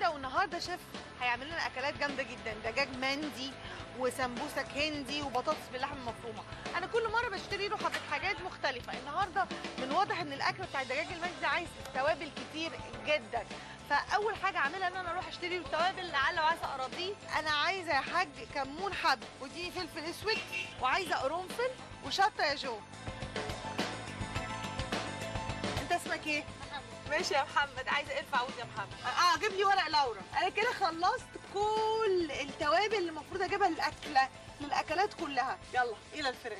جديده، والنهارده شيف هيعمل لنا اكلات جامده جدا، دجاج مندي وسمبوسك هندي وبطاطس باللحمه المفرومه. انا كل مره بشتري له حاجات مختلفه، النهارده من واضح ان الاكل بتاع الدجاج المندي عايز توابل كتير جدا، فاول حاجه اعملها ان انا اروح اشتري له التوابل لعل وعسى اراضيه. انا عايزه يا حاج كمون حب، واديني فلفل اسود، وعايزه قرنفل وشطه يا جو. انت اسمك ايه؟ ماشي يا محمد. عايزه ايه الفعود يا محمد؟ جيب لي ورق لورا. انا كده خلصت كل التوابل اللي المفروض اجيبها للاكلات كلها. يلا الى الفراخ.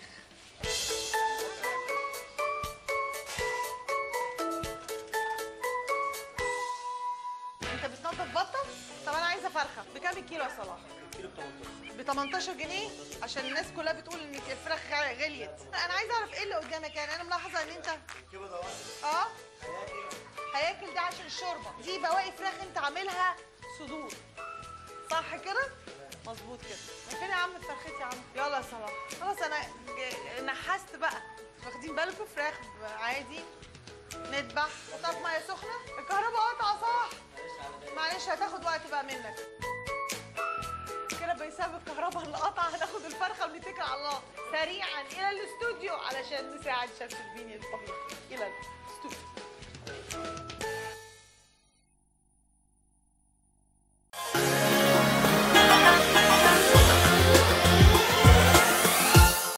انت بتنضف بطه؟ طب انا عايزه فرخه. بكام الكيلو يا صلاح؟ كيلو ب 18. ب 18 جنيه عشان الناس كلها بتقول ان الفراخ غليت. انا عايزه اعرف ايه اللي قدامك. يعني انا ملاحظه ان انت كبده هياكل ده عشان الشوربه دي بواقي فراخ انت عاملها صدور، صح كده؟ مظبوط كده. فين يا عم فرختي يا عم؟ يلا يا صلاح. خلاص انا نحست بقى. واخدين بالكم؟ فراخ عادي نذبح نحطها في ميه سخنه. الكهرباء قطعه صح؟ معلش هتاخد وقت بقى منك كده. بسبب الكهرباء اللي قطع هناخد الفرخه ونتكل على الله سريعا الى الاستوديو علشان نساعد شيف شربيني الطبيخ. الى الاستوديو.